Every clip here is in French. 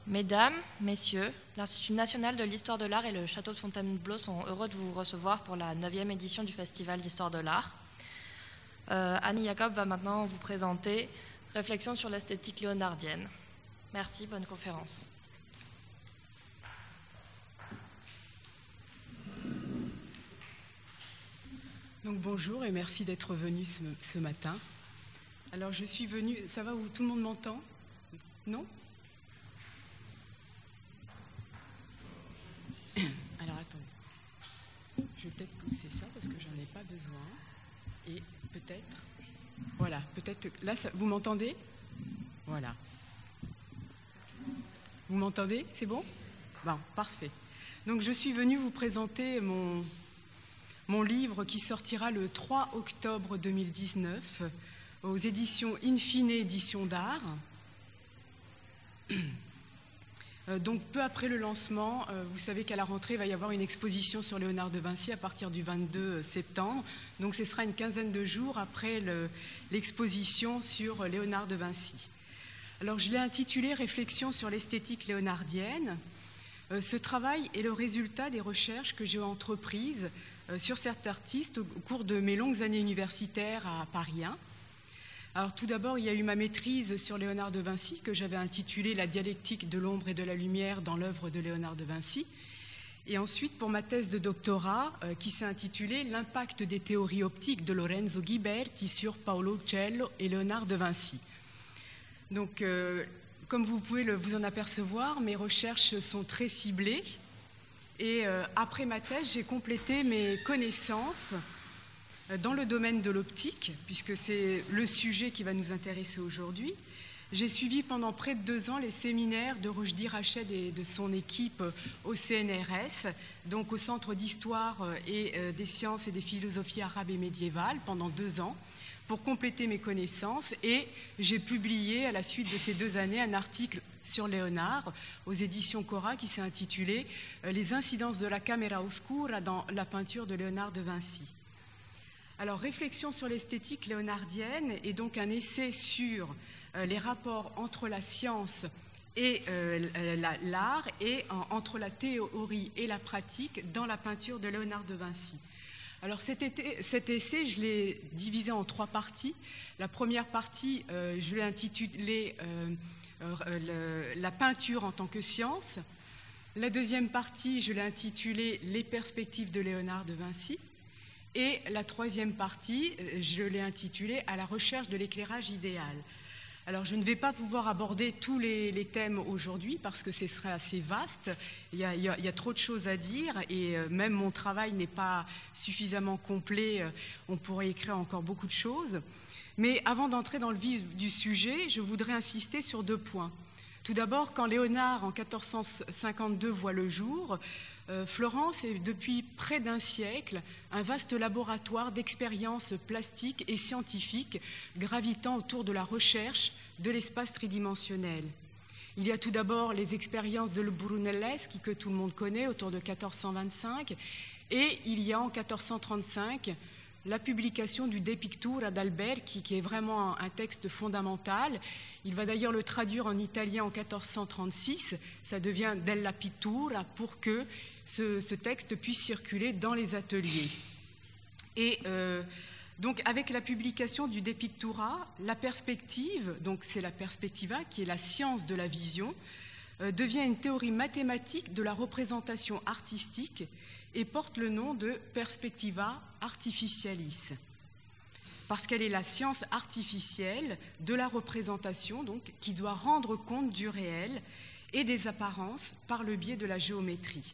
Mesdames, Messieurs, l'Institut national de l'histoire de l'art et le Château de Fontainebleau sont heureux de vous recevoir pour la 9e édition du Festival d'histoire de l'art. Annie Jacob va maintenant vous présenter Réflexion sur l'esthétique léonardienne. Merci, bonne conférence. Donc bonjour et merci d'être venu ce matin. Alors je suis venue, ça va où tout le monde m'entend? Non? Alors attendez, je vais peut-être pousser ça parce que j'en ai pas besoin. Et peut-être, voilà, peut-être, là vous m'entendez? Voilà. Vous m'entendez? C'est bon? Bon, parfait. Donc je suis venue vous présenter mon livre qui sortira le 3 octobre 2019 aux éditions Infine Éditions d'Art. Donc peu après le lancement, vous savez qu'à la rentrée, il va y avoir une exposition sur Léonard de Vinci à partir du 22 septembre. Donc ce sera une quinzaine de jours après l'exposition sur Léonard de Vinci. Alors je l'ai intitulé « Réflexion sur l'esthétique léonardienne ». Ce travail est le résultat des recherches que j'ai entreprises sur cet artiste au cours de mes longues années universitaires à Paris 1. Alors tout d'abord, il y a eu ma maîtrise sur Léonard de Vinci que j'avais intitulée « La dialectique de l'ombre et de la lumière dans l'œuvre de Léonard de Vinci ». Et ensuite, pour ma thèse de doctorat, qui s'est intitulée « L'impact des théories optiques de Lorenzo Ghiberti sur Paolo Uccello et Léonard de Vinci ». Donc, comme vous pouvez vous en apercevoir, mes recherches sont très ciblées. Et après ma thèse, j'ai complété mes connaissances dans le domaine de l'optique, puisque c'est le sujet qui va nous intéresser aujourd'hui. J'ai suivi pendant près de 2 ans les séminaires de Rochdi Rached et de son équipe au CNRS, donc au Centre d'Histoire et des Sciences et des Philosophies arabes et médiévales, pendant 2 ans, pour compléter mes connaissances. Et j'ai publié, à la suite de ces 2 années, un article sur Léonard aux éditions Cora qui s'est intitulé « Les incidences de la camera oscura dans la peinture de Léonard de Vinci ». Alors, Réflexion sur l'esthétique léonardienne est donc un essai sur les rapports entre la science et l'art et entre la théorie et la pratique dans la peinture de Léonard de Vinci. Alors cet essai, je l'ai divisé en 3 parties. La première partie, je l'ai intitulée La peinture en tant que science. La deuxième partie, je l'ai intitulée Les perspectives de Léonard de Vinci. Et la troisième partie, je l'ai intitulée « À la recherche de l'éclairage idéal ». Alors, je ne vais pas pouvoir aborder tous les thèmes aujourd'hui parce que ce serait assez vaste. Il y a trop de choses à dire et même mon travail n'est pas suffisamment complet. On pourrait écrire encore beaucoup de choses. Mais avant d'entrer dans le vif du sujet, je voudrais insister sur 2 points. Tout d'abord, quand Léonard, en 1452, voit le jour, Florence est depuis près d'1 siècle un vaste laboratoire d'expériences plastiques et scientifiques gravitant autour de la recherche de l'espace tridimensionnel. Il y a tout d'abord les expériences de Le Brunelleschi que tout le monde connaît autour de 1425 et il y a en 1435 la publication du De Pictura d'Alberti qui est vraiment un texte fondamental. Il va d'ailleurs le traduire en italien en 1436, ça devient Della Pittura pour que ce texte puisse circuler dans les ateliers. Et donc avec la publication du De Pictura, la perspective, donc c'est la perspectiva qui est la science de la vision, devient une théorie mathématique de la représentation artistique et porte le nom de perspectiva artificialis, parce qu'elle est la science artificielle de la représentation, donc, qui doit rendre compte du réel et des apparences par le biais de la géométrie.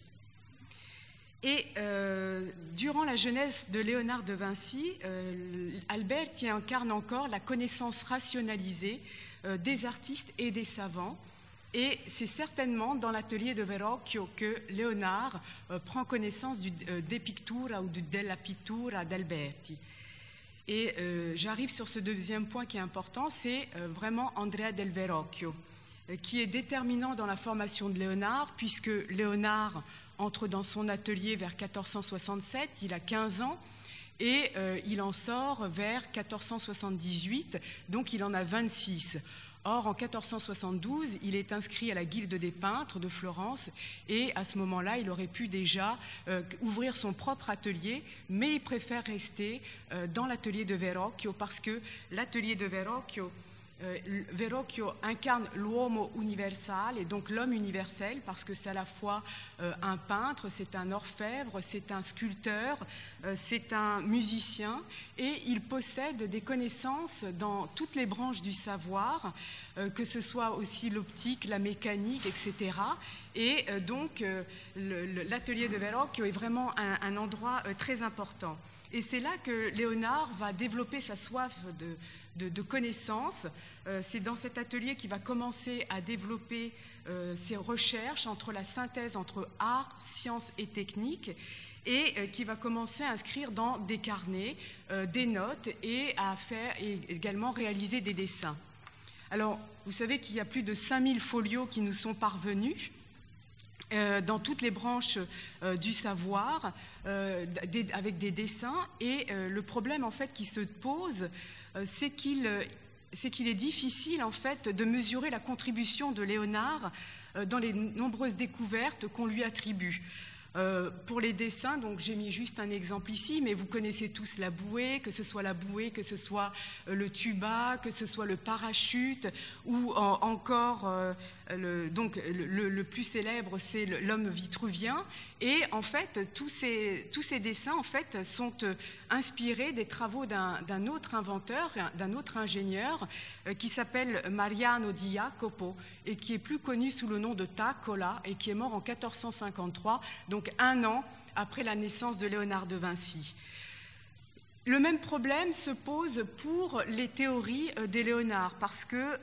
Et durant la jeunesse de Léonard de Vinci, Alberti incarne encore la connaissance rationalisée des artistes et des savants. Et c'est certainement dans l'atelier de Verrocchio que Léonard prend connaissance du De Pictura ou du Della Pittura d'Alberti. Et j'arrive sur ce deuxième point qui est important, c'est vraiment Andrea del Verrocchio, qui est déterminant dans la formation de Léonard, puisque Léonard entre dans son atelier vers 1467, il a 15 ans, et il en sort vers 1478, donc il en a 26. Or, en 1472, il est inscrit à la Guilde des peintres de Florence et à ce moment-là, il aurait pu déjà ouvrir son propre atelier, mais il préfère rester dans l'atelier de Verrocchio parce que l'atelier de Verrocchio incarne l'uomo universal, et donc l'homme universel, parce que c'est à la fois un peintre, c'est un orfèvre, c'est un sculpteur, c'est un musicien, et il possède des connaissances dans toutes les branches du savoir, que ce soit aussi l'optique, la mécanique, etc. Et donc l'atelier de Verrocchio est vraiment un endroit très important. Et c'est là que Léonard va développer sa soif de connaissances. C'est dans cet atelier qu'il va commencer à développer ses recherches entre la synthèse entre art, science et technique, et qui va commencer à inscrire dans des carnets, des notes, et à faire et également réaliser des dessins. Alors, vous savez qu'il y a plus de 5000 folios qui nous sont parvenus dans toutes les branches du savoir, avec des dessins, et le problème en fait qui se pose, c'est qu'il est difficile en fait de mesurer la contribution de Léonard dans les nombreuses découvertes qu'on lui attribue. Pour les dessins, donc j'ai mis juste un exemple ici, mais vous connaissez tous la bouée, que ce soit le tuba, que ce soit le parachute, ou encore le plus célèbre, c'est l'homme vitruvien. Et en fait, tous ces dessins en fait sont inspirés des travaux d'un autre inventeur, d'un autre ingénieur, qui s'appelle Mariano di Jacopo, et qui est plus connu sous le nom de Taccola, et qui est mort en 1453, donc un an après la naissance de Léonard de Vinci. Le même problème se pose pour les théories des Léonard, parce que,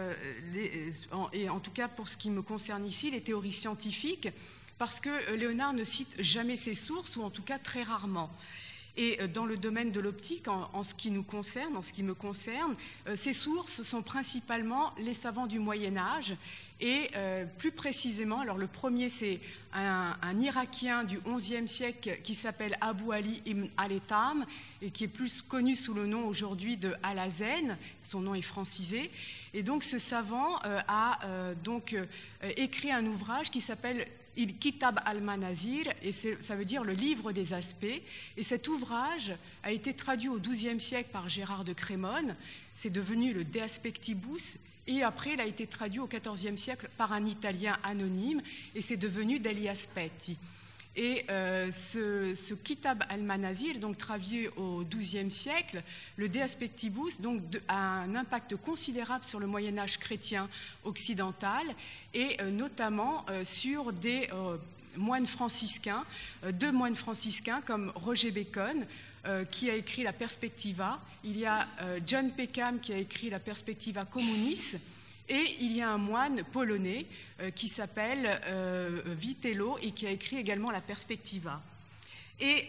et en tout cas pour ce qui me concerne ici, les théories scientifiques, parce que Léonard ne cite jamais ses sources, ou en tout cas très rarement. Et dans le domaine de l'optique, en ce qui me concerne, ces sources sont principalement les savants du Moyen-Âge, et plus précisément, alors le premier c'est un Irakien du XIe siècle qui s'appelle Abu Ali ibn al-Haytham, et qui est plus connu sous le nom aujourd'hui de Al-Hazen, son nom est francisé. Et donc ce savant a écrit un ouvrage qui s'appelle Il Kitab al-Manazir, et ça veut dire le livre des aspects. Et cet ouvrage a été traduit au XIIe siècle par Gérard de Crémone. C'est devenu le De Aspectibus, et après il a été traduit au XIVe siècle par un Italien anonyme, et c'est devenu Degli Aspetti. Et ce Kitab al-Manazir, donc traduit au XIIe siècle, le De Aspectibus, donc a un impact considérable sur le Moyen-Âge chrétien occidental, et notamment sur des moines franciscains, deux moines franciscains comme Roger Bacon, qui a écrit la Perspectiva. Il y a John Peckham qui a écrit la Perspectiva Communis. Et il y a un moine polonais qui s'appelle Vitello, et qui a écrit également la Perspectiva. Et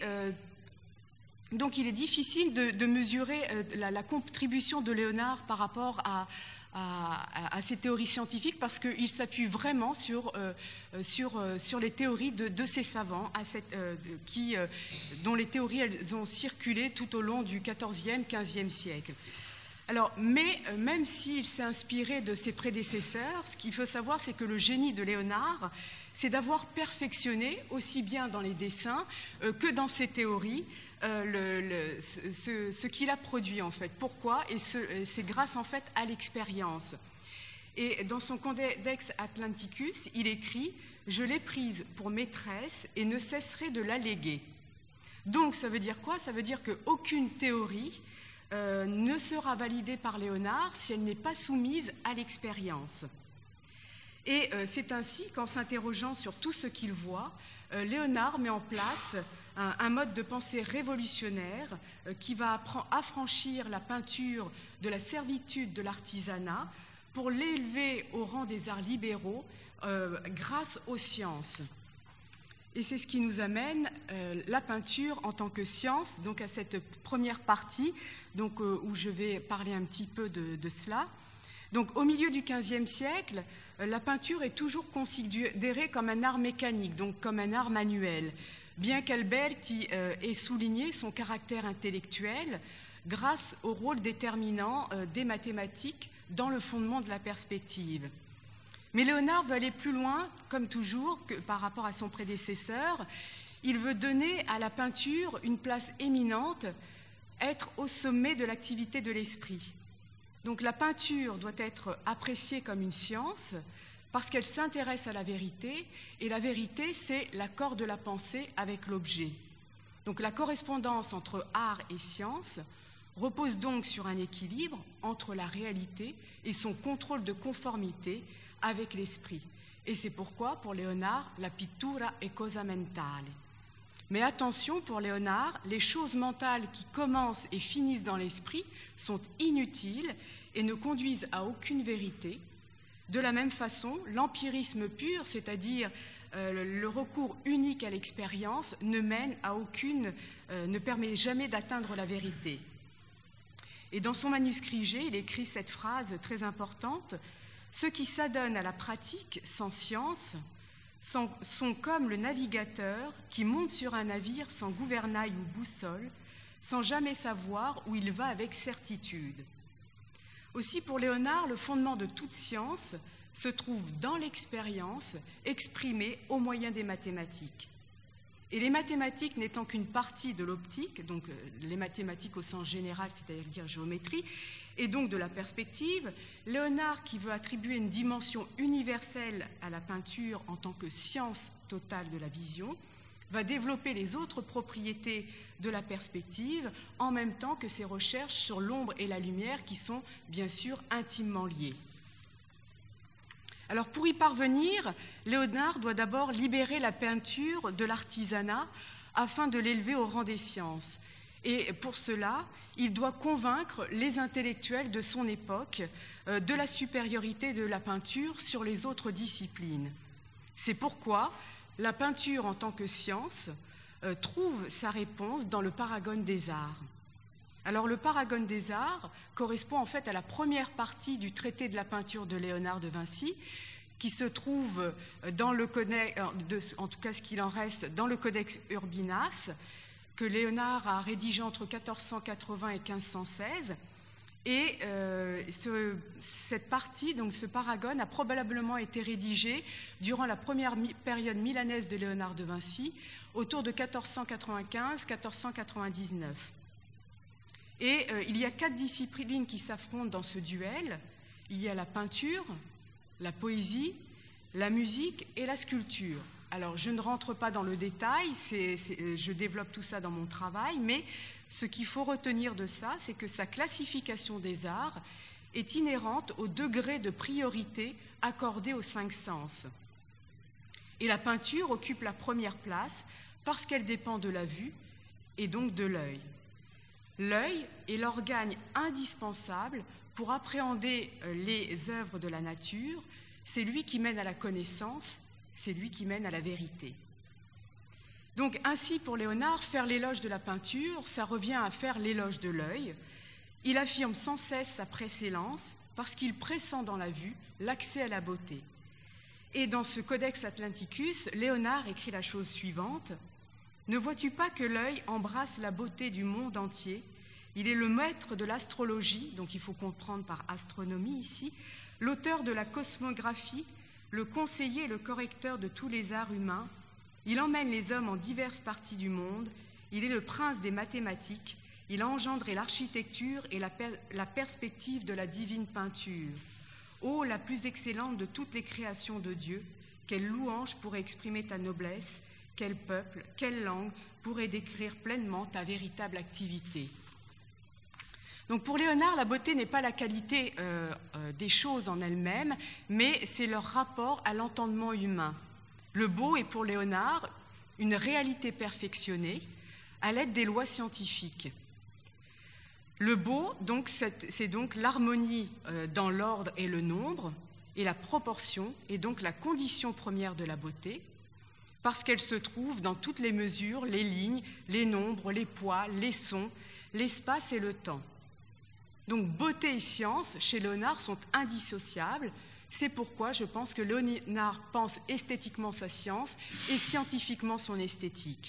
donc il est difficile de mesurer la contribution de Léonard par rapport à ces théories scientifiques, parce qu'il s'appuie vraiment sur les théories de ces savants dont les théories elles ont circulé tout au long du XIVe, XVe siècle. Alors, mais même s'il s'est inspiré de ses prédécesseurs, ce qu'il faut savoir, c'est que le génie de Léonard, c'est d'avoir perfectionné, aussi bien dans les dessins que dans ses théories, ce qu'il a produit en fait. Pourquoi ? Et c'est grâce en fait à l'expérience. Et dans son Codex Atlanticus, il écrit « Je l'ai prise pour maîtresse et ne cesserai de l'alléguer ». Donc ça veut dire quoi ? Ça veut dire qu'aucune théorie ne sera validée par Léonard si elle n'est pas soumise à l'expérience. Et c'est ainsi qu'en s'interrogeant sur tout ce qu'il voit, Léonard met en place un mode de pensée révolutionnaire qui va affranchir la peinture de la servitude de l'artisanat pour l'élever au rang des arts libéraux grâce aux sciences. Et c'est ce qui nous amène la peinture en tant que science, donc à cette première partie, donc, où je vais parler un petit peu de cela. Donc au milieu du XVe siècle, la peinture est toujours considérée comme un art mécanique, donc comme un art manuel, bien qu'Alberti ait souligné son caractère intellectuel grâce au rôle déterminant des mathématiques dans le fondement de la perspective. Mais Léonard veut aller plus loin, comme toujours, que par rapport à son prédécesseur. Il veut donner à la peinture une place éminente, être au sommet de l'activité de l'esprit. Donc la peinture doit être appréciée comme une science parce qu'elle s'intéresse à la vérité, et la vérité, c'est l'accord de la pensée avec l'objet. Donc la correspondance entre art et science repose donc sur un équilibre entre la réalité et son contrôle de conformité avec l'esprit. Et c'est pourquoi, pour Léonard, la pittura è cosa mentale. Mais attention, pour Léonard, les choses mentales qui commencent et finissent dans l'esprit sont inutiles et ne conduisent à aucune vérité. De la même façon, l'empirisme pur, c'est-à-dire le recours unique à l'expérience, ne permet jamais d'atteindre la vérité. Et dans son manuscrit G, il écrit cette phrase très importante: « Ceux qui s'adonnent à la pratique sans science sont comme le navigateur qui monte sur un navire sans gouvernail ou boussole, sans jamais savoir où il va avec certitude. » Aussi, pour Léonard, le fondement de toute science se trouve dans l'expérience exprimée au moyen des mathématiques. Et les mathématiques n'étant qu'une partie de l'optique, donc les mathématiques au sens général, c'est-à-dire géométrie, et donc de la perspective, Léonard, qui veut attribuer une dimension universelle à la peinture en tant que science totale de la vision, va développer les autres propriétés de la perspective en même temps que ses recherches sur l'ombre et la lumière qui sont bien sûr intimement liées. Alors pour y parvenir, Léonard doit d'abord libérer la peinture de l'artisanat afin de l'élever au rang des sciences. Et pour cela, il doit convaincre les intellectuels de son époque de la supériorité de la peinture sur les autres disciplines. C'est pourquoi la peinture en tant que science trouve sa réponse dans le Paragone des arts. Alors le Paragone des arts correspond en fait à la première partie du traité de la peinture de Léonard de Vinci, qui se trouve dans le codex, en tout cas ce qu'il en reste, dans le Codex Urbinas, que Léonard a rédigé entre 1480 et 1516. Et cette partie, donc ce Paragone, a probablement été rédigé durant la première période milanaise de Léonard de Vinci, autour de 1495-1499. Et il y a 4 disciplines qui s'affrontent dans ce duel. Il y a la peinture, la poésie, la musique et la sculpture. Alors, je ne rentre pas dans le détail, je développe tout ça dans mon travail, mais ce qu'il faut retenir de ça, c'est que sa classification des arts est inhérente au degré de priorité accordé aux 5 sens. Et la peinture occupe la première place parce qu'elle dépend de la vue et donc de l'œil. L'œil est l'organe indispensable pour appréhender les œuvres de la nature. C'est lui qui mène à la connaissance, c'est lui qui mène à la vérité. Donc ainsi, pour Léonard, faire l'éloge de la peinture, ça revient à faire l'éloge de l'œil. Il affirme sans cesse sa précellence parce qu'il pressent dans la vue l'accès à la beauté. Et dans ce Codex Atlanticus, Léonard écrit la chose suivante: « Ne vois-tu pas que l'œil embrasse la beauté du monde entier ? Il est le maître de l'astrologie, donc il faut comprendre par astronomie ici, l'auteur de la cosmographie, le conseiller et le correcteur de tous les arts humains. Il emmène les hommes en diverses parties du monde. Il est le prince des mathématiques. Il a engendré l'architecture et la perspective de la divine peinture. Ô la plus excellente de toutes les créations de Dieu, quelle louange pourrait exprimer ta noblesse, quel peuple, quelle langue pourrait décrire pleinement ta véritable activité. » Donc pour Léonard, la beauté n'est pas la qualité des choses en elles-mêmes, mais c'est leur rapport à l'entendement humain. Le beau est pour Léonard une réalité perfectionnée à l'aide des lois scientifiques. Le beau, donc, c'est donc l'harmonie dans l'ordre et le nombre, et la proportion est donc la condition première de la beauté, parce qu'elle se trouve dans toutes les mesures, les lignes, les nombres, les poids, les sons, l'espace et le temps. Donc beauté et science, chez Léonard, sont indissociables. C'est pourquoi je pense que Léonard pense esthétiquement sa science et scientifiquement son esthétique.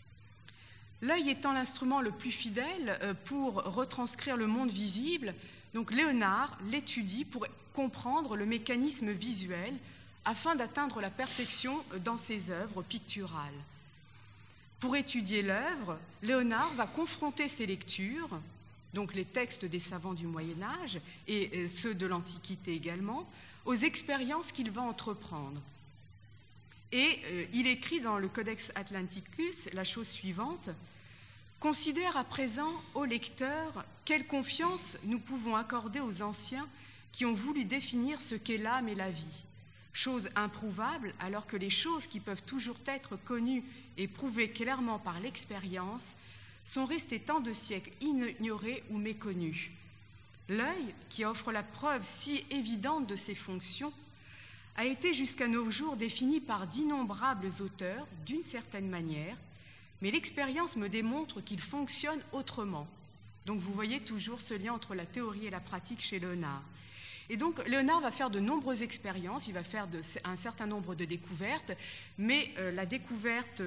L'œil étant l'instrument le plus fidèle pour retranscrire le monde visible, Donc Léonard l'étudie pour comprendre le mécanisme visuel afin d'atteindre la perfection dans ses œuvres picturales. Pour étudier l'œuvre, Léonard va confronter ses lectures, donc les textes des savants du Moyen-Âge et ceux de l'Antiquité également, aux expériences qu'il va entreprendre. Et il écrit dans le Codex Atlanticus la chose suivante: « Considère à présent, ô lecteur, quelle confiance nous pouvons accorder aux anciens qui ont voulu définir ce qu'est l'âme et la vie, chose improuvable alors que les choses qui peuvent toujours être connues et prouvées clairement par l'expérience sont restées tant de siècles ignorées ou méconnues. L'œil, qui offre la preuve si évidente de ses fonctions, a été jusqu'à nos jours défini par d'innombrables auteurs d'une certaine manière, mais l'expérience me démontre qu'il fonctionne autrement. » Donc vous voyez toujours ce lien entre la théorie et la pratique chez Léonard. Et donc Léonard va faire de nombreuses expériences, il va faire un certain nombre de découvertes, mais la découverte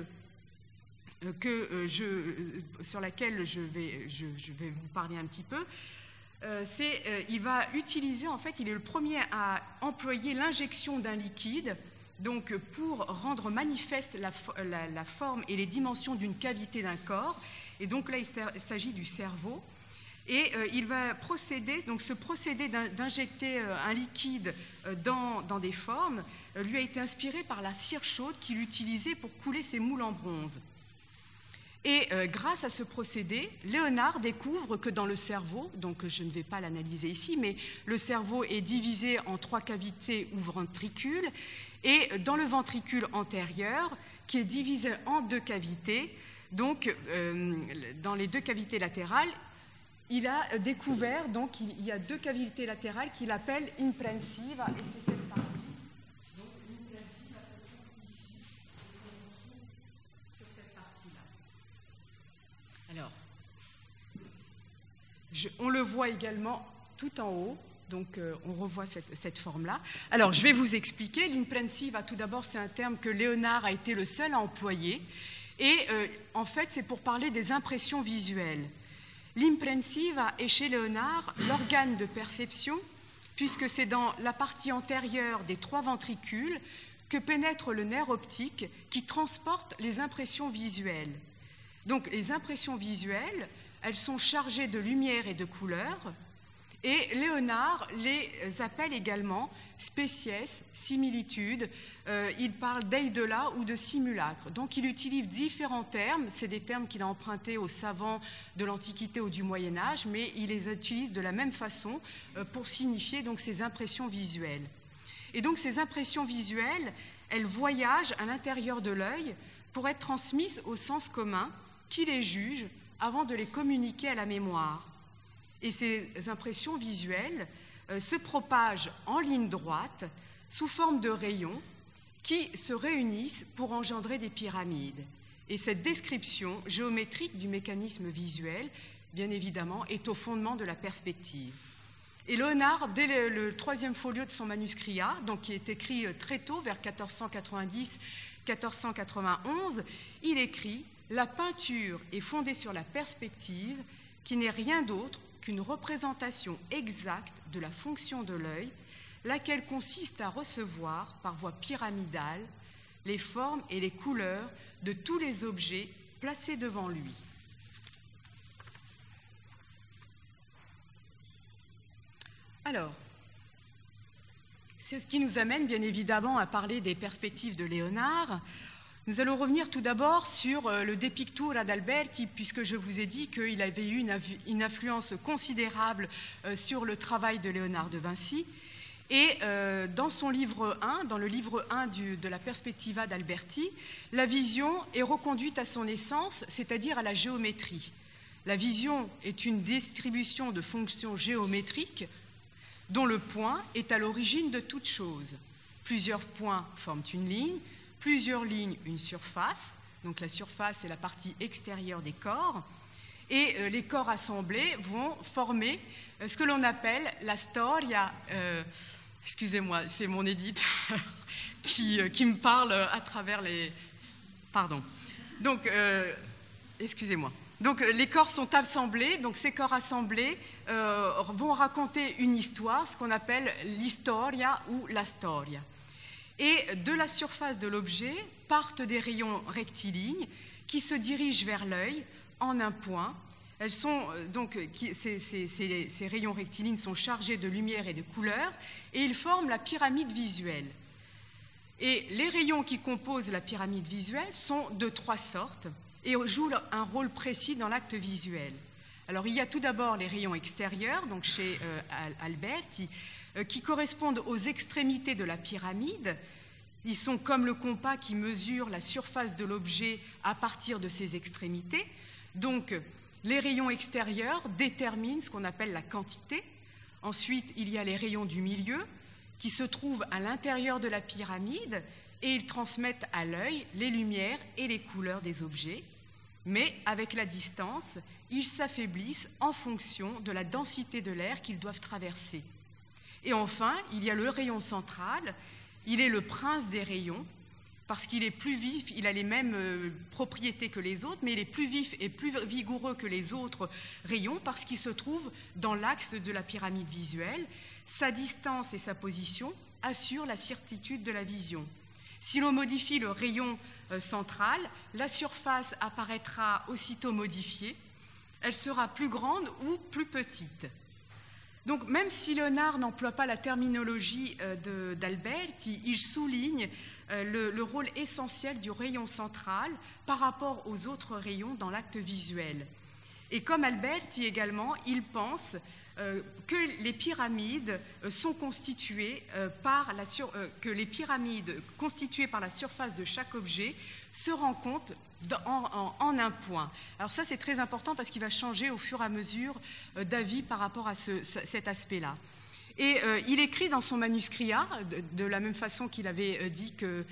sur laquelle je vais vous parler un petit peu, il va utiliser, en fait, il est le premier à employer l'injection d'un liquide, donc pour rendre manifeste la forme et les dimensions d'une cavité d'un corps. Et donc là, il s'agit du cerveau. Et il va procéder, donc ce procédé d'injecter un liquide dans des formes lui a été inspiré par la cire chaude qu'il utilisait pour couler ses moules en bronze. Et grâce à ce procédé, Léonard découvre que dans le cerveau, donc je ne vais pas l'analyser ici, mais le cerveau est divisé en 3 cavités ou ventricules, et dans le ventricule antérieur, qui est divisé en 2 cavités, donc dans les 2 cavités latérales, il a découvert, donc il y a 2 cavités latérales qu'il appelle imprensiva, et c'est cette partie. Donc l'imprensiva se trouve ici, et on retrouve sur cette partie-là. Alors, on le voit également tout en haut, donc on revoit cette forme-là. Alors, je vais vous expliquer. L'imprensiva, tout d'abord, c'est un terme que Léonard a été le seul à employer, et en fait, c'est pour parler des impressions visuelles. L'imprensiva est chez Léonard l'organe de perception, puisque c'est dans la partie antérieure des 3 ventricules que pénètre le nerf optique qui transporte les impressions visuelles. Donc les impressions visuelles, elles sont chargées de lumière et de couleur, et Léonard les appelle également species, similitudes. Il parle d'eidola ou de simulacre. Donc il utilise différents termes, c'est des termes qu'il a empruntés aux savants de l'Antiquité ou du Moyen-Âge, mais il les utilise de la même façon pour signifier donc ces impressions visuelles. Et donc ces impressions visuelles, elles voyagent à l'intérieur de l'œil pour être transmises au sens commun qui les juge avant de les communiquer à la mémoire. Et ces impressions visuelles se propagent en ligne droite sous forme de rayons qui se réunissent pour engendrer des pyramides. Et cette description géométrique du mécanisme visuel, bien évidemment, est au fondement de la perspective. Et Léonard, dès le 3e folio de son manuscrit A, donc qui est écrit très tôt, vers 1490-1491, il écrit « La peinture est fondée sur la perspective, qui n'est rien d'autre qu'une représentation exacte de la fonction de l'œil, laquelle consiste à recevoir, par voie pyramidale, les formes et les couleurs de tous les objets placés devant lui. » Alors, c'est ce qui nous amène bien évidemment à parler des perspectives de Léonard. Nous allons revenir tout d'abord sur le De Pictura d'Alberti, puisque je vous ai dit qu'il avait eu une influence considérable sur le travail de Léonard de Vinci. Et dans son livre 1, dans le livre 1 de la Perspectiva d'Alberti, la vision est reconduite à son essence, c'est-à-dire à la géométrie. La vision est une distribution de fonctions géométriques dont le point est à l'origine de toute chose. Plusieurs points forment une ligne, plusieurs lignes une surface, donc la surface est la partie extérieure des corps, et les corps assemblés vont former ce que l'on appelle la storia. Excusez-moi, c'est mon éditeur qui me parle à travers les... Pardon. Donc, excusez-moi. Donc les corps sont assemblés, donc ces corps assemblés vont raconter une histoire, ce qu'on appelle l'istoria ou la storia. Et de la surface de l'objet partent des rayons rectilignes qui se dirigent vers l'œil en un point. Elles sont, donc, ces rayons rectilignes sont chargés de lumière et de couleur et ils forment la pyramide visuelle. Et les rayons qui composent la pyramide visuelle sont de 3 sortes et jouent un rôle précis dans l'acte visuel. Alors il y a tout d'abord les rayons extérieurs, donc chez Alberti, qui correspondent aux extrémités de la pyramide. Ils sont comme le compas qui mesure la surface de l'objet à partir de ses extrémités. Donc les rayons extérieurs déterminent ce qu'on appelle la quantité. Ensuite, il y a les rayons du milieu qui se trouvent à l'intérieur de la pyramide et ils transmettent à l'œil les lumières et les couleurs des objets. Mais avec la distance, ils s'affaiblissent en fonction de la densité de l'air qu'ils doivent traverser. Et enfin, il y a le rayon central. Il est le prince des rayons parce qu'il est plus vif, il a les mêmes propriétés que les autres, mais il est plus vif et plus vigoureux que les autres rayons parce qu'il se trouve dans l'axe de la pyramide visuelle. Sa distance et sa position assurent la certitude de la vision. Si l'on modifie le rayon central, la surface apparaîtra aussitôt modifiée. Elle sera plus grande ou plus petite. Donc même si Léonard n'emploie pas la terminologie d'Alberti, il souligne le rôle essentiel du rayon central par rapport aux autres rayons dans l'acte visuel. Et comme Alberti également, il pense que les pyramides sont constituées que les pyramides constituées par la surface de chaque objet se rencontrent en un point. Alors ça c'est très important parce qu'il va changer au fur et à mesure d'avis par rapport à cet aspect-là. Et il écrit dans son manuscrit A, de la même façon qu'il avait dit que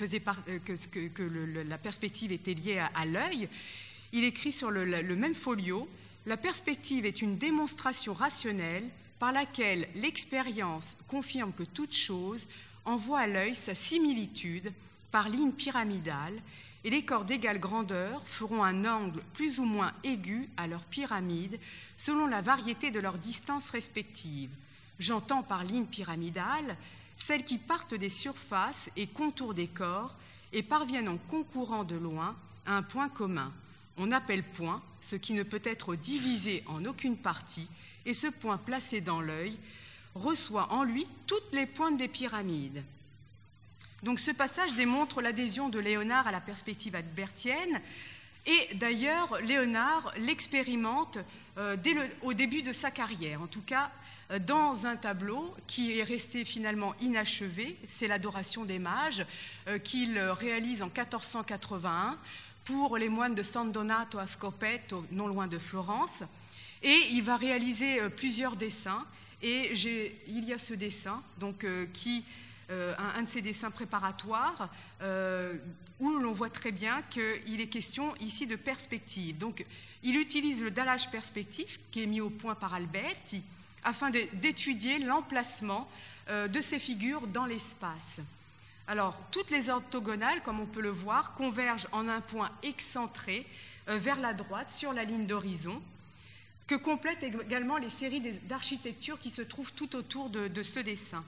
la perspective était liée à l'œil, il écrit sur le même folio: la perspective est une démonstration rationnelle par laquelle l'expérience confirme que toute chose envoie à l'œil sa similitude par ligne pyramidale et les corps d'égale grandeur feront un angle plus ou moins aigu à leur pyramide selon la variété de leurs distances respectives. J'entends par ligne pyramidale celles qui partent des surfaces et contours des corps et parviennent en concourant de loin à un point commun. On appelle point ce qui ne peut être divisé en aucune partie, et ce point placé dans l'œil reçoit en lui toutes les pointes des pyramides. Donc ce passage démontre l'adhésion de Léonard à la perspective albertienne, et d'ailleurs Léonard l'expérimente au début de sa carrière, en tout cas dans un tableau qui est resté finalement inachevé, c'est l'Adoration des mages, qu'il réalise en 1481, pour les moines de San Donato a Scopeto, non loin de Florence. Et il va réaliser plusieurs dessins. Et il y a ce dessin, donc, un de ces dessins préparatoires, où l'on voit très bien qu'il est question ici de perspective. Donc, il utilise le dallage perspectif, qui est mis au point par Alberti, afin d'étudier l'emplacement de ces figures dans l'espace. Alors, toutes les orthogonales, comme on peut le voir, convergent en un point excentré vers la droite sur la ligne d'horizon, que complètent également les séries d'architecture qui se trouvent tout autour de ce dessin.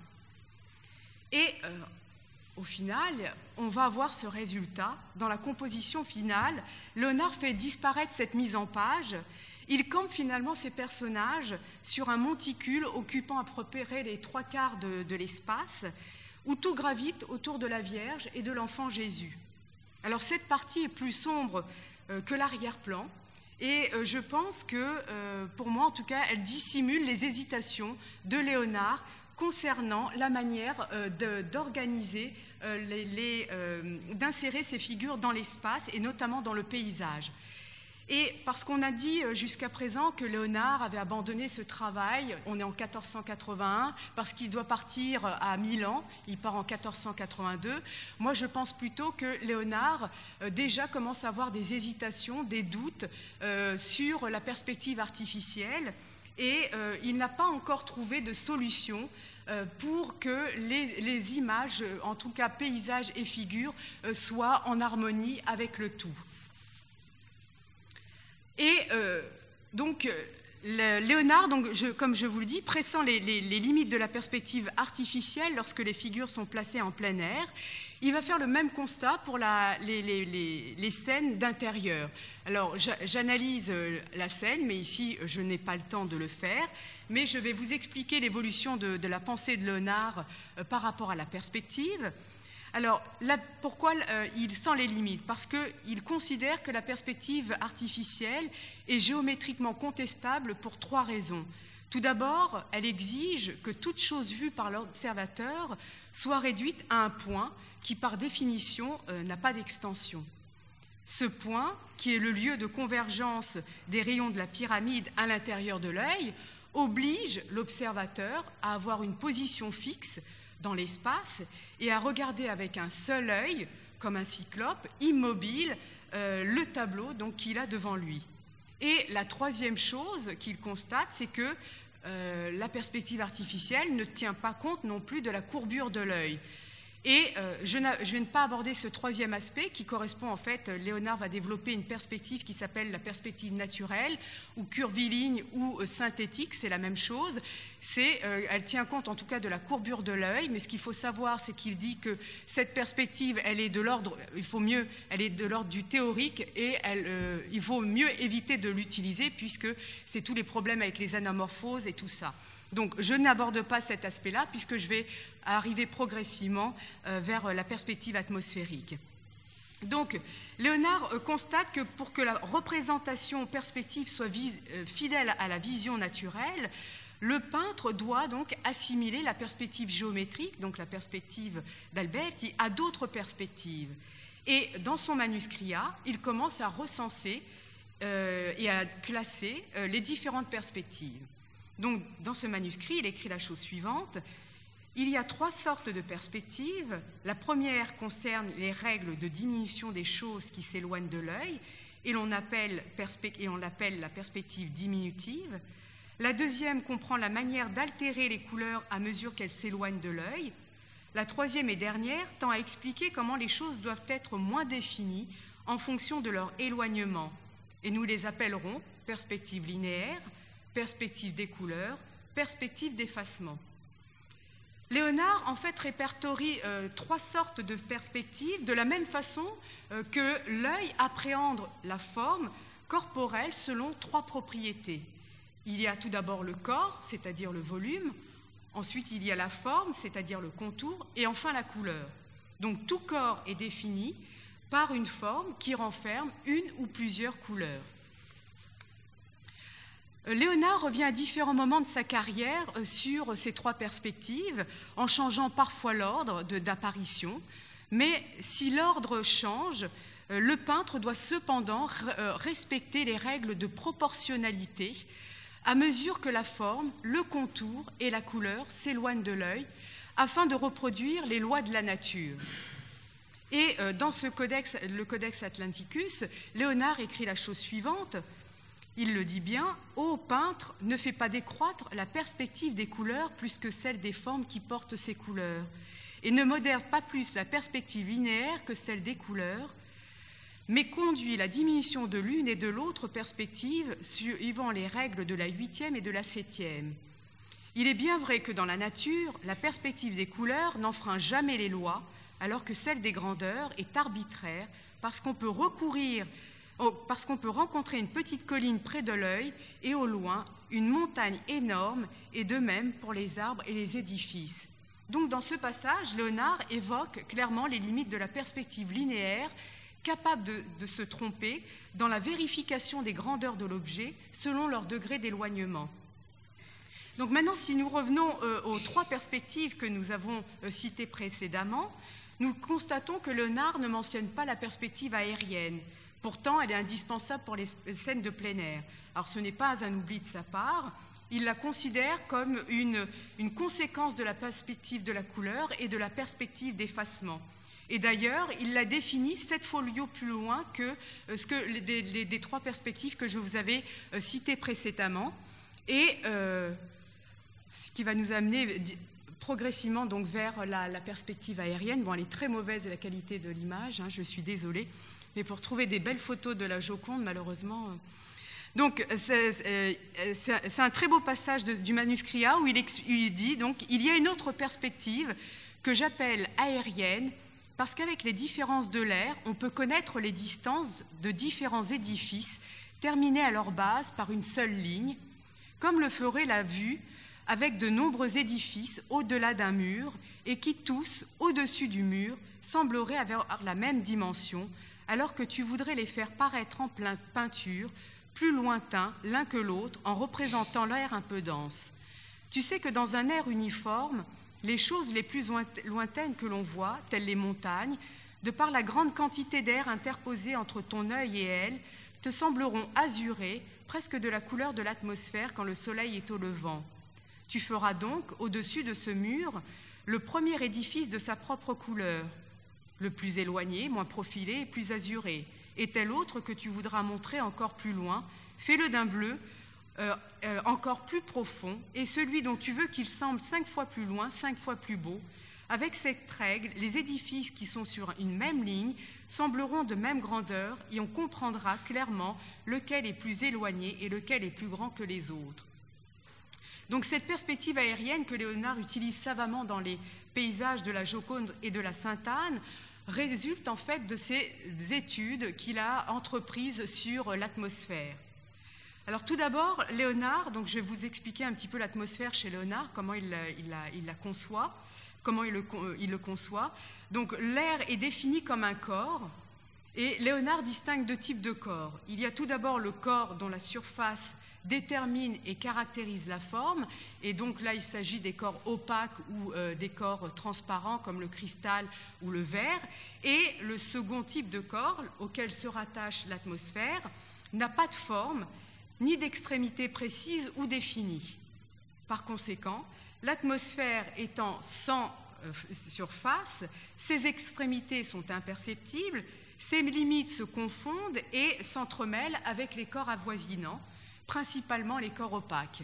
Et au final, on va avoir ce résultat. Dans la composition finale, Léonard fait disparaître cette mise en page. Il campe finalement ces personnages sur un monticule occupant à peu près les 3/4 de l'espace, où tout gravite autour de la Vierge et de l'enfant Jésus. Alors cette partie est plus sombre que l'arrière-plan, et je pense que, pour moi en tout cas, elle dissimule les hésitations de Léonard concernant la manière d'organiser, d'insérer ces figures dans l'espace et notamment dans le paysage. Et parce qu'on a dit jusqu'à présent que Léonard avait abandonné ce travail, on est en 1481, parce qu'il doit partir à Milan, il part en 1482. Moi, je pense plutôt que Léonard déjà commence à avoir des hésitations, des doutes sur la perspective artificielle, et il n'a pas encore trouvé de solution pour que les images, en tout cas paysages et figures, soient en harmonie avec le tout. Et donc, Léonard, comme je vous le dis, pressent les limites de la perspective artificielle lorsque les figures sont placées en plein air. Il va faire le même constat pour les scènes d'intérieur. Alors, j'analyse la scène, mais ici, je n'ai pas le temps de le faire. Mais je vais vous expliquer l'évolution de la pensée de Léonard par rapport à la perspective. Alors, pourquoi il sent les limites? Parce qu'il considère que la perspective artificielle est géométriquement contestable pour 3 raisons. Tout d'abord, elle exige que toute chose vue par l'observateur soit réduite à un point qui, par définition, n'a pas d'extension. Ce point, qui est le lieu de convergence des rayons de la pyramide à l'intérieur de l'œil, oblige l'observateur à avoir une position fixe dans l'espace et à regarder avec un seul œil, comme un cyclope, immobile, le tableau qu'il a devant lui. Et la troisième chose qu'il constate, c'est que la perspective artificielle ne tient pas compte non plus de la courbure de l'œil. Et je ne vais pas aborder ce troisième aspect qui correspond en fait, Léonard va développer une perspective qui s'appelle la perspective naturelle ou curviligne ou synthétique, c'est la même chose. Elle tient compte en tout cas de la courbure de l'œil, mais ce qu'il faut savoir, c'est qu'il dit que cette perspective, elle est de l'ordre du théorique et il vaut mieux éviter de l'utiliser puisque c'est tous les problèmes avec les anamorphoses et tout ça. Donc, je n'aborde pas cet aspect-là puisque je vais arriver progressivement vers la perspective atmosphérique. Donc, Léonard constate que pour que la représentation perspective soit fidèle à la vision naturelle, le peintre doit donc assimiler la perspective géométrique, donc la perspective d'Alberti, à d'autres perspectives. Et dans son manuscrit A, il commence à recenser et à classer les différentes perspectives. Donc, dans ce manuscrit, il écrit la chose suivante. Il y a 3 sortes de perspectives. La première concerne les règles de diminution des choses qui s'éloignent de l'œil, et on l'appelle la perspective diminutive. La deuxième comprend la manière d'altérer les couleurs à mesure qu'elles s'éloignent de l'œil. La troisième et dernière tend à expliquer comment les choses doivent être moins définies en fonction de leur éloignement. Et nous les appellerons perspective linéaire, perspective des couleurs, perspective d'effacement. Léonard, en fait, répertorie 3 sortes de perspectives de la même façon que l'œil appréhende la forme corporelle selon 3 propriétés. Il y a tout d'abord le corps, c'est-à-dire le volume, ensuite il y a la forme, c'est-à-dire le contour, et enfin la couleur. Donc tout corps est défini par une forme qui renferme une ou plusieurs couleurs. Léonard revient à différents moments de sa carrière sur ces 3 perspectives, en changeant parfois l'ordre d'apparition, mais si l'ordre change, le peintre doit cependant respecter les règles de proportionnalité à mesure que la forme, le contour et la couleur s'éloignent de l'œil, afin de reproduire les lois de la nature. Et dans le Codex Atlanticus, Léonard écrit la chose suivante. Il le dit bien, « Ô peintre, ne fais pas décroître la perspective des couleurs plus que celle des formes qui portent ces couleurs, et ne modère pas plus la perspective linéaire que celle des couleurs, mais conduit la diminution de l'une et de l'autre perspective suivant les règles de la 8e et de la 7e. Il est bien vrai que dans la nature, la perspective des couleurs n'enfreint jamais les lois, alors que celle des grandeurs est arbitraire, parce qu'on peut rencontrer une petite colline près de l'œil et au loin une montagne énorme, et de même pour les arbres et les édifices. » Donc dans ce passage, Léonard évoque clairement les limites de la perspective linéaire, capable de se tromper dans la vérification des grandeurs de l'objet selon leur degré d'éloignement. Donc maintenant, si nous revenons aux 3 perspectives que nous avons citées précédemment, nous constatons que Léonard ne mentionne pas la perspective aérienne. Pourtant, elle est indispensable pour les scènes de plein air. Alors, ce n'est pas un oubli de sa part. Il la considère comme une conséquence de la perspective de la couleur et de la perspective d'effacement. Et d'ailleurs, il la définit 7 folios plus loin que des 3 perspectives que je vous avais citées précédemment. Et ce qui va nous amener progressivement donc vers la perspective aérienne. Bon, elle est très mauvaise, la qualité de l'image, hein, je suis désolée. Mais pour trouver des belles photos de la Joconde, malheureusement... Donc, c'est un très beau passage du manuscrit A où il dit, donc, il y a une autre perspective que j'appelle aérienne, parce qu'avec les différences de l'air, on peut connaître les distances de différents édifices terminés à leur base par une seule ligne, comme le ferait la vue avec de nombreux édifices au-delà d'un mur et qui tous, au-dessus du mur, sembleraient avoir la même dimension, alors que tu voudrais les faire paraître en pleine peinture, plus lointains l'un que l'autre, en représentant l'air un peu dense. Tu sais que dans un air uniforme, les choses les plus lointaines que l'on voit, telles les montagnes, de par la grande quantité d'air interposé entre ton œil et elles, te sembleront azurées, presque de la couleur de l'atmosphère quand le soleil est au levant. Tu feras donc, au-dessus de ce mur, le premier édifice de sa propre couleur, le plus éloigné, moins profilé et plus azuré, et tel autre que tu voudras montrer encore plus loin, fais-le d'un bleu encore plus profond, et celui dont tu veux qu'il semble 5 fois plus loin, 5 fois plus beau. Avec cette règle, les édifices qui sont sur une même ligne sembleront de même grandeur et on comprendra clairement lequel est plus éloigné et lequel est plus grand que les autres. Donc cette perspective aérienne que Léonard utilise savamment dans les paysages de la Joconde et de la Sainte-Anne résulte en fait de ces études qu'il a entreprises sur l'atmosphère. Alors tout d'abord, Léonard, donc je vais vous expliquer un petit peu l'atmosphère chez Léonard, comment il la conçoit, comment il le conçoit. Donc l'air est défini comme un corps, et Léonard distingue 2 types de corps. Il y a tout d'abord le corps dont la surface détermine et caractérise la forme, et donc là il s'agit des corps opaques ou des corps transparents comme le cristal ou le verre, et le second type de corps auquel se rattache l'atmosphère n'a pas de forme, ni d'extrémité précise ou définie. Par conséquent, l'atmosphère étant sans surface, ses extrémités sont imperceptibles, ses limites se confondent et s'entremêlent avec les corps avoisinants, principalement les corps opaques.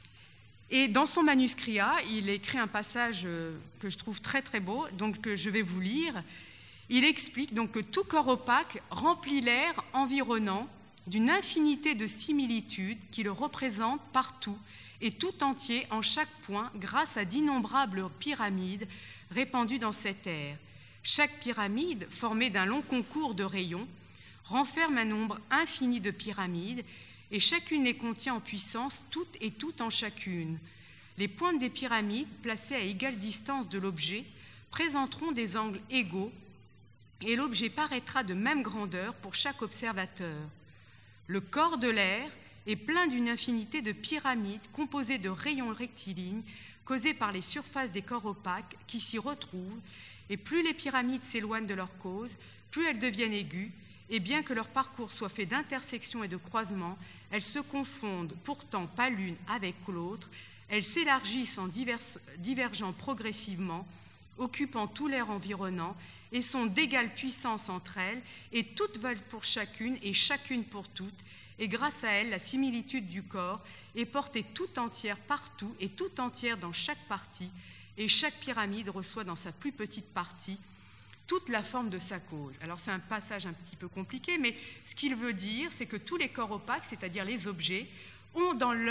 Et dans son manuscrit A, il écrit un passage que je trouve très très beau, donc que je vais vous lire. Il explique donc que tout corps opaque remplit l'air environnant d'une infinité de similitudes qui le représentent partout et tout entier en chaque point grâce à d'innombrables pyramides répandues dans cet air. Chaque pyramide, formée d'un long concours de rayons, renferme un nombre infini de pyramides et chacune les contient en puissance, toutes et toutes en chacune. Les pointes des pyramides, placées à égale distance de l'objet, présenteront des angles égaux et l'objet paraîtra de même grandeur pour chaque observateur. Le corps de l'air est plein d'une infinité de pyramides composées de rayons rectilignes causés par les surfaces des corps opaques qui s'y retrouvent, et plus les pyramides s'éloignent de leur cause, plus elles deviennent aiguës, et bien que leur parcours soit fait d'intersections et de croisements, elles se confondent pourtant pas l'une avec l'autre, elles s'élargissent en divergeant progressivement, occupant tout l'air environnant, et sont d'égale puissance entre elles, et toutes valent pour chacune et chacune pour toutes, et grâce à elles, la similitude du corps est portée tout entière partout et tout entière dans chaque partie, et chaque pyramide reçoit dans sa plus petite partie toute la forme de sa cause. Alors c'est un passage un petit peu compliqué, mais ce qu'il veut dire, c'est que tous les corps opaques, c'est-à-dire les objets, ont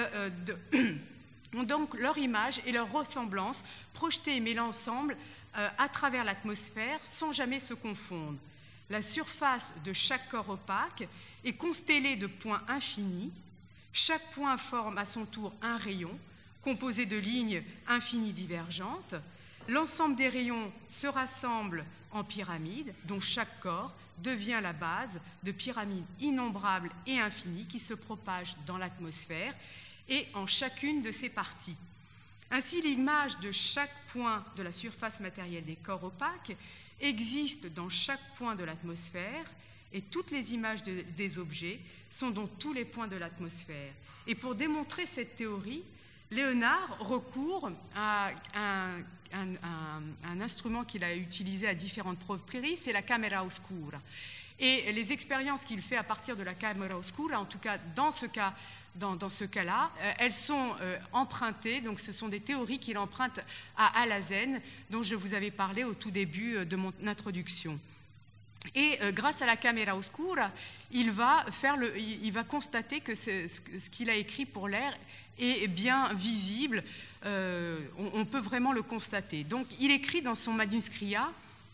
donc leur image et leur ressemblance projetées et mêlées ensemble à travers l'atmosphère sans jamais se confondre. La surface de chaque corps opaque est constellée de points infinis. Chaque point forme à son tour un rayon composé de lignes infinies divergentes. L'ensemble des rayons se rassemble en pyramides, dont chaque corps devient la base de pyramides innombrables et infinies qui se propagent dans l'atmosphère et en chacune de ses parties. Ainsi, l'image de chaque point de la surface matérielle des corps opaques existe dans chaque point de l'atmosphère et toutes les images des objets sont dans tous les points de l'atmosphère. Et pour démontrer cette théorie, Léonard recourt à un instrument qu'il a utilisé à différentes reprises, c'est la camera oscura. Et les expériences qu'il fait à partir de la camera oscura, en tout cas dans ce cas-là, elles sont empruntées, donc ce sont des théories qu'il emprunte à Alhazen, dont je vous avais parlé au tout début de mon introduction. Et grâce à la camera oscura, il va constater que ce qu'il a écrit pour l'air est bien visible, on peut vraiment le constater. Donc il écrit dans son manuscrit A,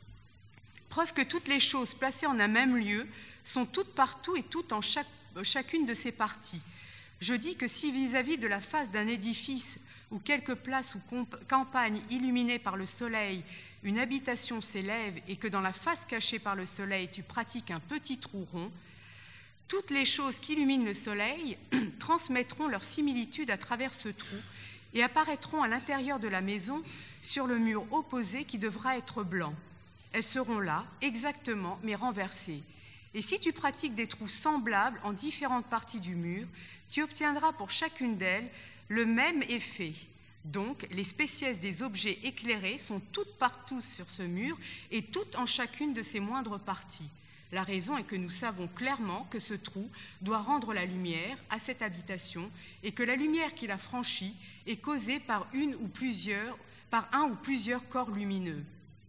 « Preuve que toutes les choses placées en un même lieu sont toutes partout et toutes en chacune de ses parties. Je dis que si vis-à-vis de la face d'un édifice ou quelque place ou campagne illuminée par le soleil, une habitation s'élève et que dans la face cachée par le soleil, tu pratiques un petit trou rond, toutes les choses qui illuminent le soleil transmettront leur similitude à travers ce trou et apparaîtront à l'intérieur de la maison sur le mur opposé qui devra être blanc. Elles seront là, exactement, mais renversées. Et si tu pratiques des trous semblables en différentes parties du mur, tu obtiendras pour chacune d'elles le même effet. Donc, les spéciesses des objets éclairés sont toutes partout sur ce mur et toutes en chacune de ses moindres parties. La raison est que nous savons clairement que ce trou doit rendre la lumière à cette habitation et que la lumière qui la franchit est causée par un ou plusieurs corps lumineux.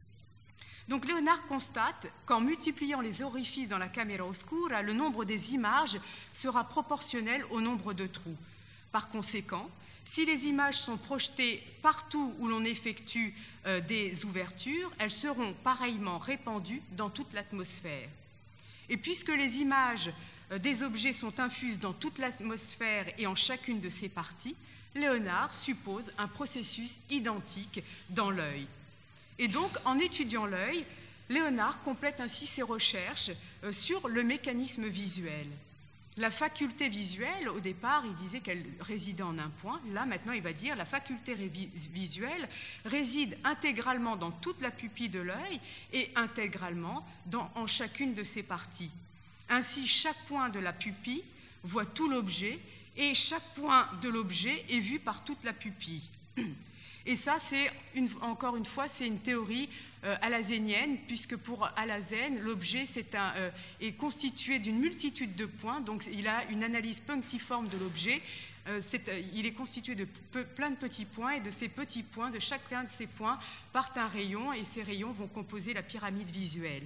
Donc Léonard constate qu'en multipliant les orifices dans la camera oscura, le nombre des images sera proportionnel au nombre de trous. Par conséquent, si les images sont projetées partout où l'on effectue des ouvertures, elles seront pareillement répandues dans toute l'atmosphère. Et puisque les images des objets sont infuses dans toute l'atmosphère et en chacune de ses parties, Léonard suppose un processus identique dans l'œil. Et donc, en étudiant l'œil, Léonard complète ainsi ses recherches sur le mécanisme visuel. La faculté visuelle, au départ, il disait qu'elle résidait en un point. Là, maintenant, il va dire la faculté visuelle réside intégralement dans toute la pupille de l'œil et intégralement en chacune de ses parties. Ainsi, chaque point de la pupille voit tout l'objet et chaque point de l'objet est vu par toute la pupille. Et ça, encore une fois, c'est une théorie alazénienne, puisque pour Alazen, l'objet est constitué d'une multitude de points, donc il a une analyse punctiforme de l'objet. Il est constitué de plein de petits points, et de ces petits points, de chacun de ces points, partent un rayon, et ces rayons vont composer la pyramide visuelle.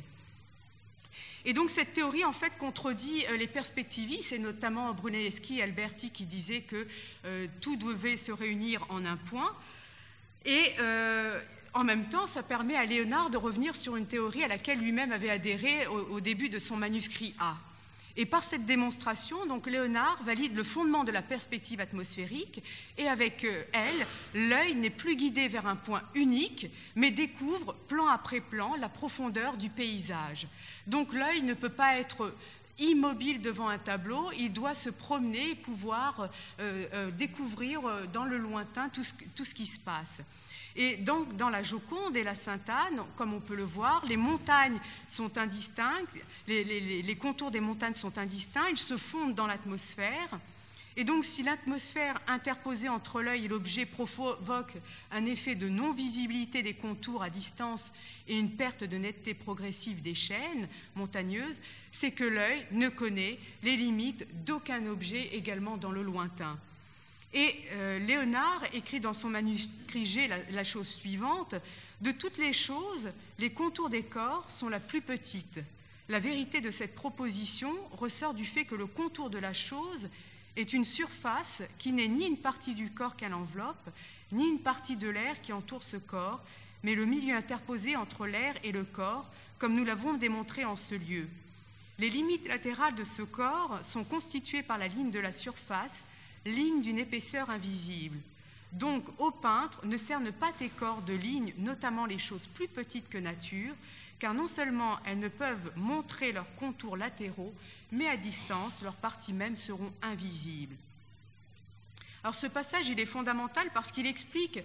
Et donc cette théorie, en fait, contredit les perspectivistes, et notamment Brunelleschi et Alberti, qui disaient que tout devait se réunir en un point. Et en même temps, ça permet à Léonard de revenir sur une théorie à laquelle lui-même avait adhéré au début de son manuscrit A. Et par cette démonstration, donc, Léonard valide le fondement de la perspective atmosphérique et avec elle, l'œil n'est plus guidé vers un point unique, mais découvre plan après plan la profondeur du paysage. Donc l'œil ne peut pas être immobile devant un tableau, il doit se promener et pouvoir découvrir dans le lointain tout ce qui se passe. Et donc, dans la Joconde et la Sainte-Anne, comme on peut le voir, les montagnes sont indistinctes, les contours des montagnes sont indistincts, ils se fondent dans l'atmosphère. Et donc, si l'atmosphère interposée entre l'œil et l'objet provoque un effet de non-visibilité des contours à distance et une perte de netteté progressive des chaînes montagneuses, c'est que l'œil ne connaît les limites d'aucun objet également dans le lointain. Et Léonard écrit dans son manuscrit G la chose suivante: de toutes les choses, les contours des corps sont la plus petite. La vérité de cette proposition ressort du fait que le contour de la chose est une surface qui n'est ni une partie du corps qu'elle enveloppe, ni une partie de l'air qui entoure ce corps, mais le milieu interposé entre l'air et le corps, comme nous l'avons démontré en ce lieu. Les limites latérales de ce corps sont constituées par la ligne de la surface, ligne d'une épaisseur invisible. Donc, ô peintre, ne cerne pas tes corps de lignes, notamment les choses plus petites que nature, car non seulement elles ne peuvent montrer leurs contours latéraux, mais à distance, leurs parties mêmes seront invisibles. Alors ce passage, il est fondamental parce qu'il explique,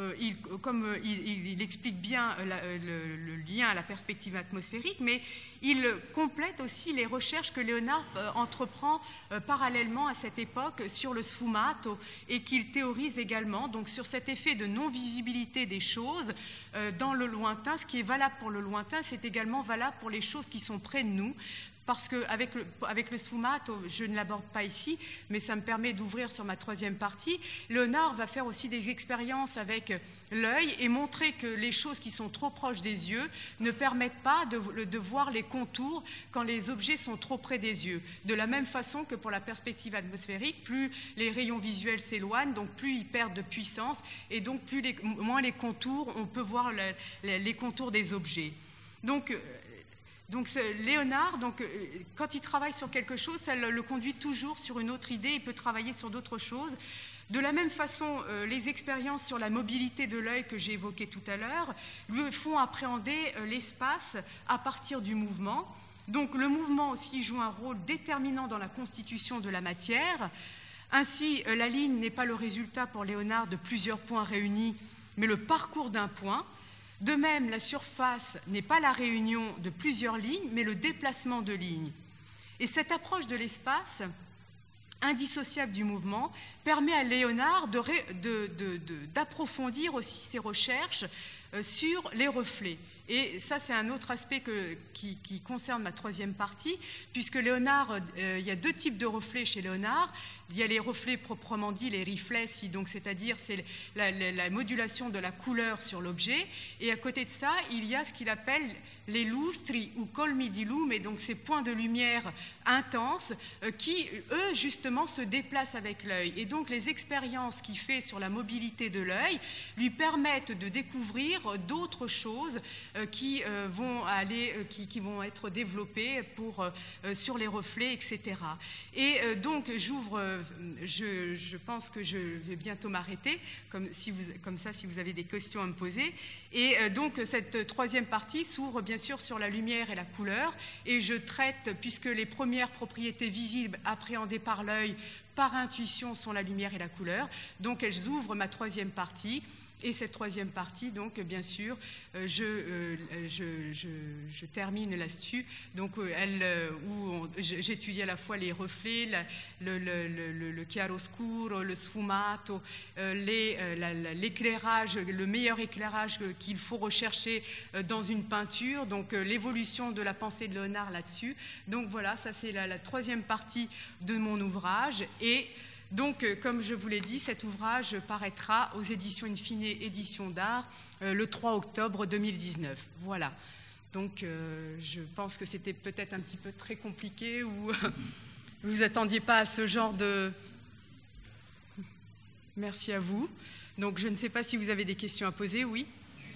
il explique bien le lien à la perspective atmosphérique, mais il complète aussi les recherches que Léonard entreprend parallèlement à cette époque sur le sfumato et qu'il théorise également donc sur cet effet de non-visibilité des choses dans le lointain. Ce qui est valable pour le lointain, c'est également valable pour les choses qui sont près de nous. Parce qu'avec le sfumato, je ne l'aborde pas ici, mais ça me permet d'ouvrir sur ma troisième partie. Léonard va faire aussi des expériences avec avec l'œil et montrer que les choses qui sont trop proches des yeux ne permettent pas de voir les contours quand les objets sont trop près des yeux. De la même façon que pour la perspective atmosphérique, plus les rayons visuels s'éloignent, donc plus ils perdent de puissance et donc moins les contours, on peut voir les contours des objets. Donc Léonard, quand il travaille sur quelque chose, ça le conduit toujours sur une autre idée, il peut travailler sur d'autres choses. De la même façon, les expériences sur la mobilité de l'œil que j'ai évoquées tout à l'heure lui font appréhender l'espace à partir du mouvement. Donc le mouvement aussi joue un rôle déterminant dans la constitution de la matière. Ainsi, la ligne n'est pas le résultat pour Léonard de plusieurs points réunis, mais le parcours d'un point. De même, la surface n'est pas la réunion de plusieurs lignes, mais le déplacement de lignes. Et cette approche de l'espace, indissociable du mouvement, permet à Léonard d'approfondir aussi ses recherches sur les reflets. Et ça, c'est un autre aspect qui concerne ma troisième partie, puisque Léonard, il y a deux types de reflets chez Léonard. Il y a les reflets proprement dit, les riflessi, donc c'est-à-dire c'est la modulation de la couleur sur l'objet. Et à côté de ça, il y a ce qu'il appelle les lustri ou colmi di lume, et donc ces points de lumière intenses qui, eux, justement, se déplacent avec l'œil. Et donc les expériences qu'il fait sur la mobilité de l'œil lui permettent de découvrir d'autres choses qui vont être développées sur les reflets, etc. Et donc je pense que je vais bientôt m'arrêter, comme ça si vous avez des questions à me poser. Et donc cette troisième partie s'ouvre bien sûr sur la lumière et la couleur, et je traite, puisque les premières propriétés visibles appréhendées par l'œil par intuition sont la lumière et la couleur, donc elles ouvrent ma troisième partie. Et cette troisième partie, donc, bien sûr, je termine là-dessus, donc, où j'étudie à la fois les reflets, le chiaroscuro, le sfumato, l'éclairage, le meilleur éclairage qu'il faut rechercher dans une peinture, donc l'évolution de la pensée de Léonard là-dessus. Donc voilà, ça c'est la troisième partie de mon ouvrage. Et donc, comme je vous l'ai dit, cet ouvrage paraîtra aux éditions Infine Éditions d'Art le 3 octobre 2019. Voilà. Donc, je pense que c'était peut-être un petit peu très compliqué ou vous attendiez pas à ce genre de... Merci à vous. Donc, je ne sais pas si vous avez des questions à poser. Oui ?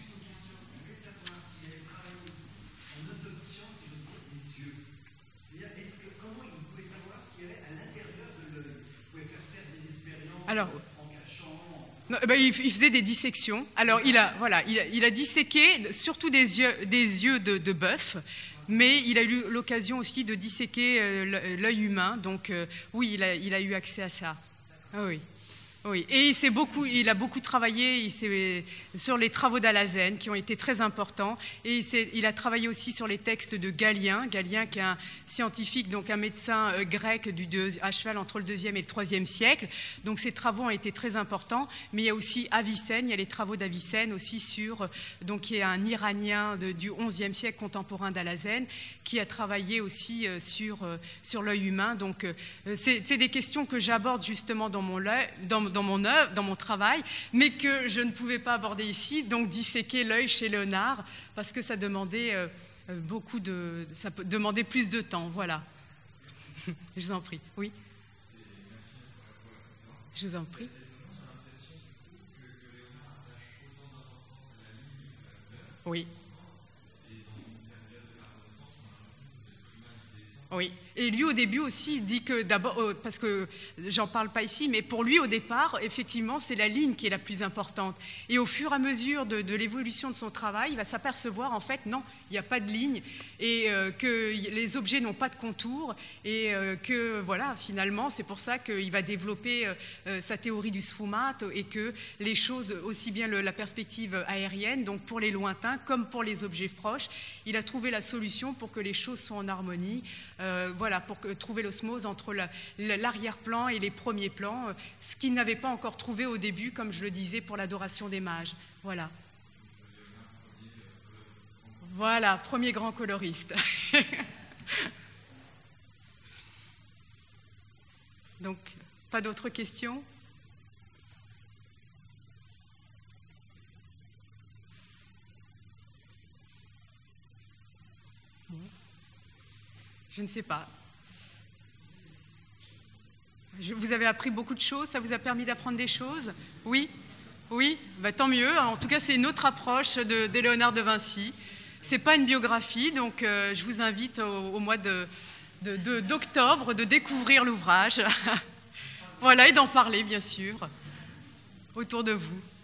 Alors, non, il faisait des dissections. Alors, il a disséqué surtout des yeux de bœuf, mais il a eu l'occasion aussi de disséquer l'œil humain. Donc, oui, il a eu accès à ça. Ah, oui. Oui, et il a beaucoup travaillé sur les travaux d'Alazen qui ont été très importants, et il a travaillé aussi sur les textes de Galien qui est un scientifique, donc un médecin grec à cheval entre le 2e et le 3e siècle. Donc ces travaux ont été très importants, mais il y a aussi Avicenne, il y a les travaux d'Avicenne aussi qui est un Iranien du 11e siècle contemporain d'Alazen, qui a travaillé aussi sur l'œil humain. Donc c'est des questions que j'aborde justement dans mon travail, mais que je ne pouvais pas aborder ici, donc disséquer l'œil chez Léonard, parce que ça demandait ça demandait plus de temps, voilà. Je vous en prie, oui. Je vous en prie. Oui. Oui, et lui au début aussi dit que d'abord, parce que j'en parle pas ici, mais pour lui au départ, effectivement, c'est la ligne qui est la plus importante. Et au fur et à mesure de l'évolution de son travail, il va s'apercevoir en fait, non, il n'y a pas de ligne, et que les objets n'ont pas de contour, et que voilà, finalement, c'est pour ça qu'il va développer sa théorie du sfumato, et que les choses, aussi bien la perspective aérienne, donc pour les lointains, comme pour les objets proches, il a trouvé la solution pour que les choses soient en harmonie. Voilà, pour trouver l'osmose entre l'arrière-plan et les premiers plans, ce qu'il n'avait pas encore trouvé au début, comme je le disais, pour l'adoration des mages. Voilà. Voilà, premier grand coloriste. Donc, pas d'autres questions ? Je ne sais pas. Vous avez appris beaucoup de choses, ça vous a permis d'apprendre des choses? Oui? Oui? Bah, tant mieux. En tout cas, c'est une autre approche de Léonard de Vinci. Ce n'est pas une biographie, donc je vous invite au mois d'octobre de découvrir l'ouvrage. Voilà, et d'en parler, bien sûr, autour de vous.